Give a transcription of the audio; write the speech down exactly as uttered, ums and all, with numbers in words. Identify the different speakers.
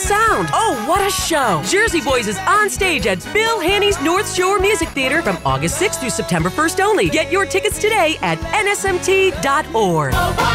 Speaker 1: sound. Oh, what a show. Jersey Boys is on stage at Bill Haney's North Shore Music Theater from August sixth through September first only. Get your tickets today at N S M T dot org.